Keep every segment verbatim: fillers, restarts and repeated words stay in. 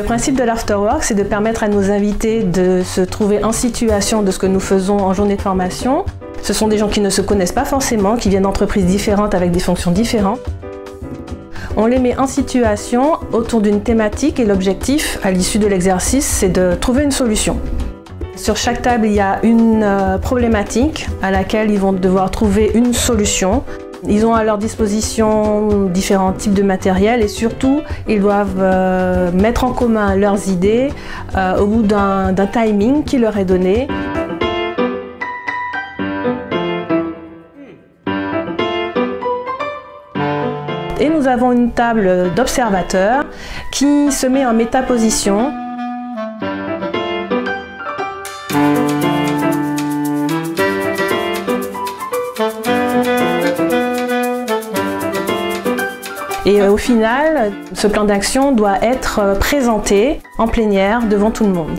principe de l'afterwork, c'est de permettre à nos invités de se trouver en situation de ce que nous faisons en journée de formation. Ce sont des gens qui ne se connaissent pas forcément, qui viennent d'entreprises différentes avec des fonctions différentes. On les met en situation autour d'une thématique et l'objectif, à l'issue de l'exercice, c'est de trouver une solution. Sur chaque table, il y a une euh, problématique à laquelle ils vont devoir trouver une solution. Ils ont à leur disposition différents types de matériel et surtout, ils doivent euh, mettre en commun leurs idées euh, au bout d'un d'un timing qui leur est donné. Et nous avons une table d'observateurs qui se met en métaposition. Et au final, ce plan d'action doit être présenté en plénière devant tout le monde.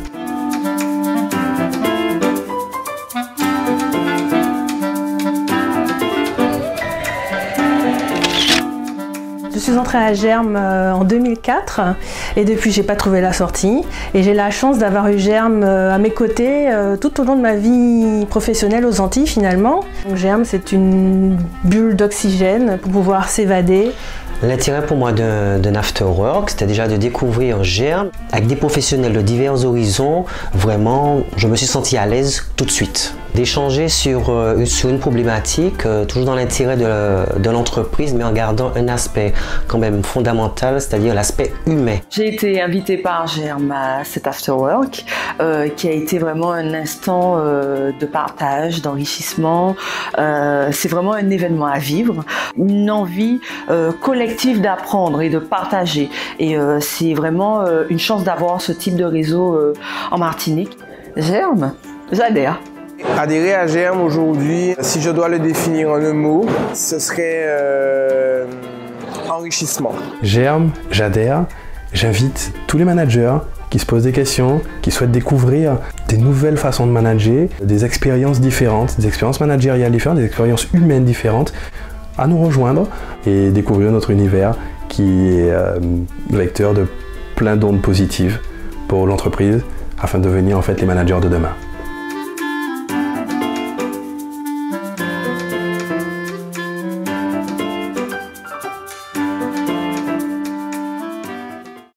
Je suis entrée à Germe en deux mille quatre et depuis j'ai pas trouvé la sortie et j'ai la chance d'avoir eu Germe à mes côtés tout au long de ma vie professionnelle aux Antilles finalement. Donc, Germe, c'est une bulle d'oxygène pour pouvoir s'évader. L'intérêt pour moi d'un afterwork, c'était déjà de découvrir Germe avec des professionnels de divers horizons. Vraiment, je me suis senti à l'aise tout de suite. D'échanger sur, euh, sur une problématique, euh, toujours dans l'intérêt de, de l'entreprise, mais en gardant un aspect quand même fondamental, c'est-à-dire l'aspect humain. J'ai été invitée par Germe à cet afterwork, euh, qui a été vraiment un instant euh, de partage, d'enrichissement. Euh, C'est vraiment un événement à vivre, une envie euh, collective d'apprendre et de partager. Et euh, c'est vraiment euh, une chance d'avoir ce type de réseau euh, en Martinique. Germe, j'adhère. Adhérer à Germe aujourd'hui, si je dois le définir en un mot, ce serait euh, enrichissement. Germe, j'adhère. J'invite tous les managers qui se posent des questions, qui souhaitent découvrir des nouvelles façons de manager, des expériences différentes, des expériences managériales différentes, des expériences humaines différentes, à nous rejoindre et découvrir notre univers qui est euh, vecteur de plein d'ondes positives pour l'entreprise afin de devenir en fait les managers de demain.